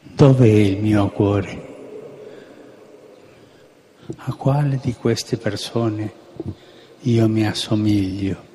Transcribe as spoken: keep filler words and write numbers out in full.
Dov'è il mio cuore? A quale di queste persone io mi assomiglio?